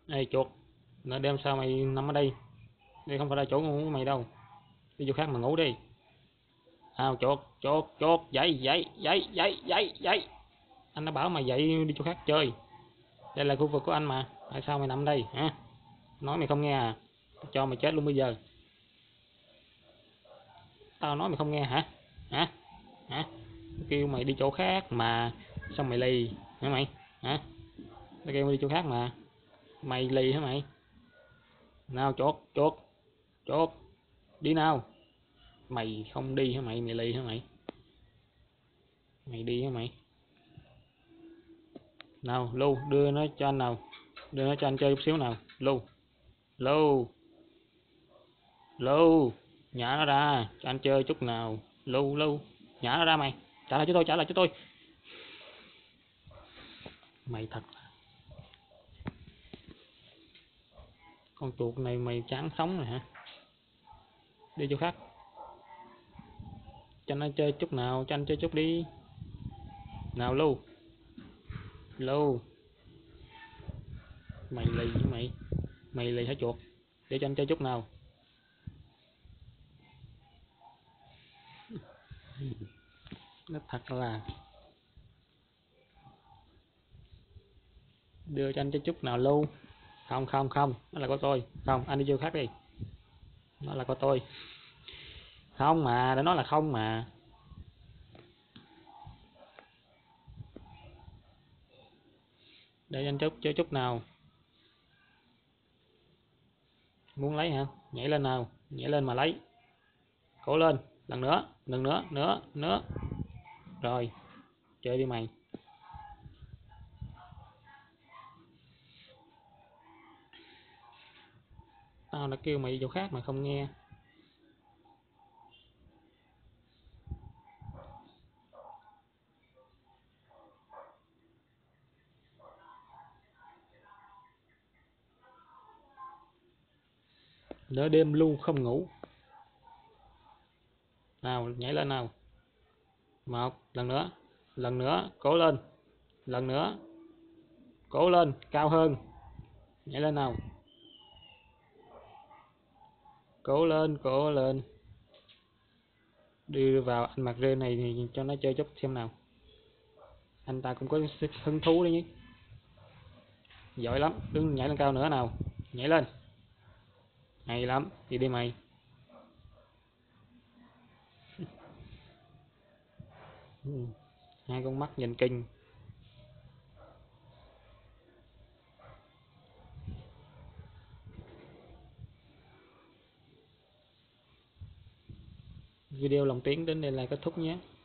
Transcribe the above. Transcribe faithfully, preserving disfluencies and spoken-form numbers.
Ê chuột, nãy đêm sao mày nằm ở đây? Đây không phải là chỗ ngủ của mày đâu. Đi chỗ khác mà ngủ đi. Nào chuột, chuột, chuột, dậy, dậy, dậy, dậy, dậy, dậy. Anh đã bảo mày dậy đi chỗ khác chơi. Đây là khu vực của anh mà. Tại sao mày nằm đây hả? Nói mày không nghe à? Cho mày chết luôn bây giờ. Tao nói mày không nghe hả? Hả? Hả? Tao kêu mày đi chỗ khác mà sao mày lì hả mày? Hả? Tao kêu mày đi chỗ khác mà. Mày lì hả mày? Nào chuột, chuột, chuột, đi nào. Mày không đi hả mày? Mày lì hả mày? Mày đi hả mày? Nào Lưu, đưa nó cho anh nào. Đưa nó cho anh chơi chút xíu nào. Lưu, Lưu, Lưu, nhả nó ra cho anh chơi chút nào. Lưu, Lưu, nhả nó ra mày. Trả lại cho tôi, trả lại cho tôi. Mày thật là con chuột này, mày chán sống rồi hả? Đi chỗ khác cho anh chơi chút nào, cho anh chơi chút đi. Nào Lưu, Lưu, mày lì hả mày? Mày lì hả chuột? Để cho anh chơi chút nào. Nó thật là đưa cho anh chơi chút nào Lưu. Không không không, nó là của tôi. Không, anh đi vô khác đi. Nó là của tôi. Không mà, để nói là không mà. Để anh chút chơi chút nào. Muốn lấy hả? Nhảy lên nào, nhảy lên mà lấy. Cố lên, lần nữa, lần nữa, nữa, nữa. Rồi, chơi đi mày. Tao đã kêu mày đi chỗ khác mà không nghe. Nửa đêm Lu không ngủ. Nào, nhảy lên nào. Một, lần nữa, lần nữa, cố lên. Lần nữa. Cố lên, cao hơn. Nhảy lên nào. Cố lên, cố lên. Đưa vào anh mặt rê này thì cho nó chơi chút xem nào. Anh ta cũng có hứng thú đấy nhé. Giỏi lắm, đứng nhảy lên cao nữa nào. Nhảy lên. Hay lắm, đi đi mày. Hai con mắt nhìn kinh. Video lồng tiếng đến đây là kết thúc nhé.